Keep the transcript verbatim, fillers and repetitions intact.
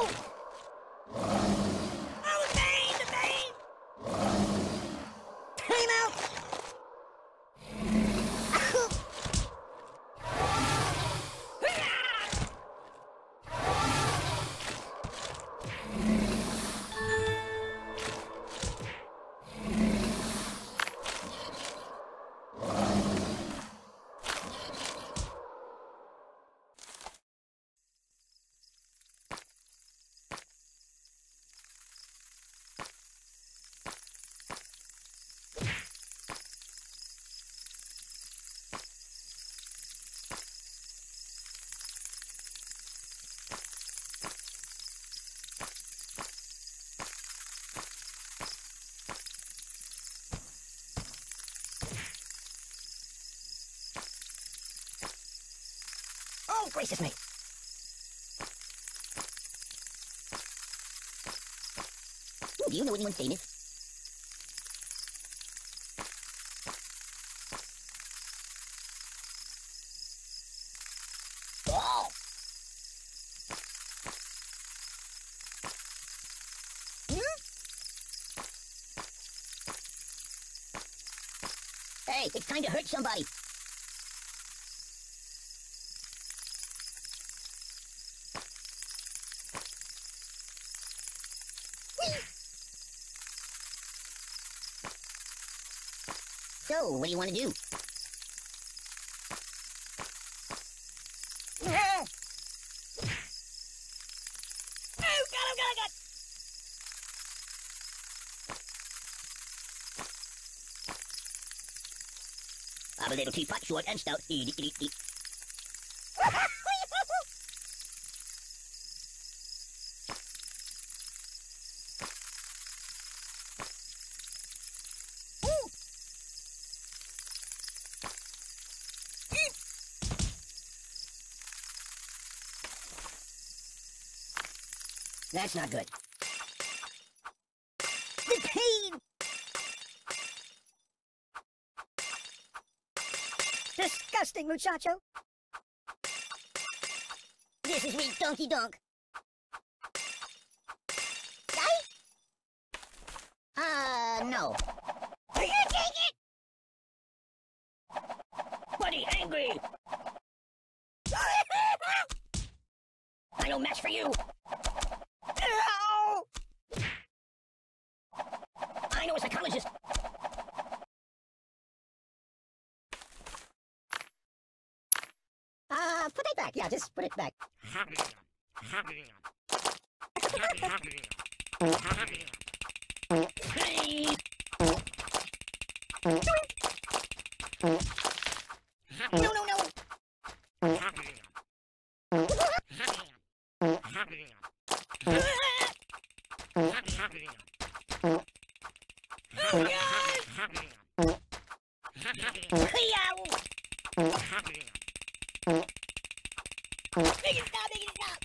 Oh, the pain, the pain! Time out! Oh, gracious me! Ooh, do you know anyone famous? Oh! Hmm? Hey, it's time to hurt somebody! So, what do you want to do? Ah! Oh, God, oh, God, oh, God! I'm a little teapot, short and stout. Eat, eat, eat, eat. That's not good. The pain! Disgusting, muchacho! This is me, donkey donk. Die? Uh, no. Are you take it? Buddy, angry! I no match for you! Ow! I know a psychologist. Uh, put it back. Yeah, just put it back. No, no, no. Oh, God! Make it stop, make it stop!